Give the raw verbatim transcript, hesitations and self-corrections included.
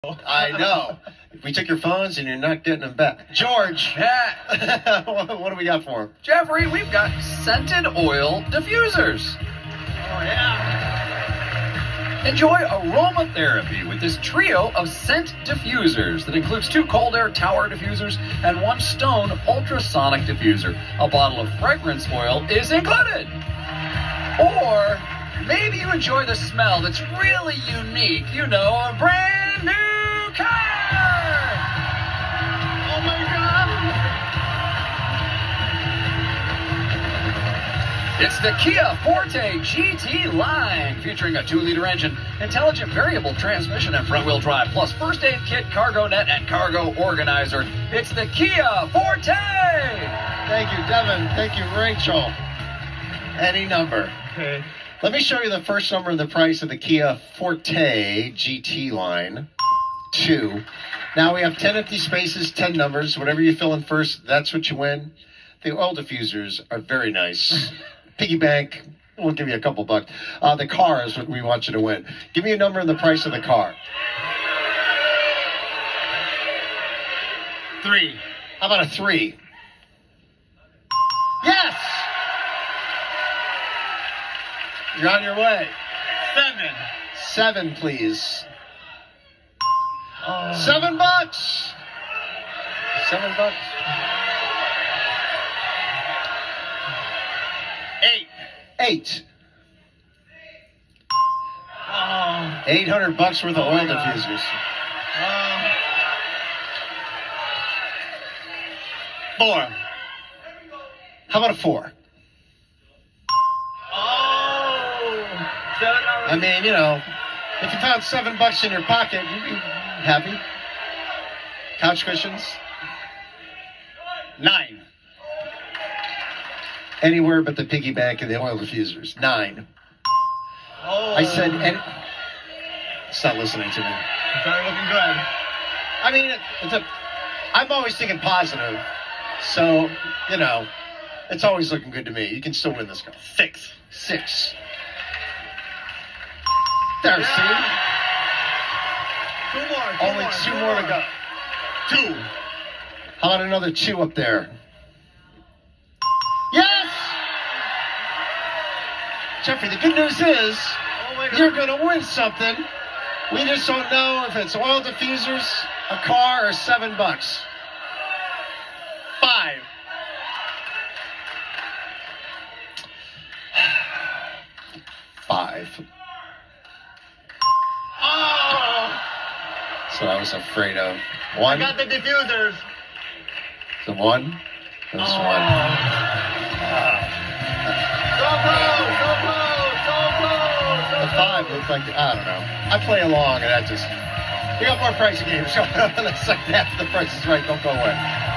I know. If we took your phones and you're not getting them back. George. Yeah. What do we got for him? Jeffrey, we've got scented oil diffusers. Oh, yeah. Enjoy aromatherapy with this trio of scent diffusers that includes two cold air tower diffusers and one stone ultrasonic diffuser. A bottle of fragrance oil is included. Or maybe you enjoy the smell that's really unique. You know, a brand new car. Oh my God. It's the Kia Forte G T line, featuring a two liter engine, intelligent variable transmission, and front-wheel drive, plus first aid kit, cargo net, and cargo organizer. It's the Kia Forte! Thank you, Devin. Thank you, Rachel. Any number. Okay. Let me show you the first number and the price of the Kia Forte G T line. Two. Now we have ten empty spaces, ten numbers. Whatever you fill in first, that's what you win. The oil diffusers are very nice. Piggy bank, we'll give you a couple bucks. Uh, the car is what we want you to win. Give me a number and the price of the car. Three. How about a three? Yes! You're on your way. Seven. Seven, please. Oh. Seven bucks. Seven bucks. Eight. Eight. Oh. Eight hundred bucks worth of Oh oil my God. diffusers. Um. Four. How about a four? Oh. Seven I mean, you know, if you found seven bucks in your pocket, you'd be happy. Couch cushions. Nine. Anywhere but the piggy bank and the oil diffusers. Nine. Oh. I said, any... Stop listening to me. Started looking good. I mean, it's a, I'm always thinking positive. So, you know, it's always looking good to me. You can still win this car. Six. Six. There, Yeah. see? Two more. Two Only more, two more to go. Two. How about another two up there? Yes! Jeffrey, the good news is Oh my God. you're going to win something. We just don't know if it's oil diffusers, a car, or seven bucks. Five. Five. Oh. So I was afraid of. I One. got the diffusers. The one. There's Oh. one. So close. So close. So close. So The five looks like, I don't know. I play along and that just, we got more price games coming up in the second half of The Price is Right. Don't go away.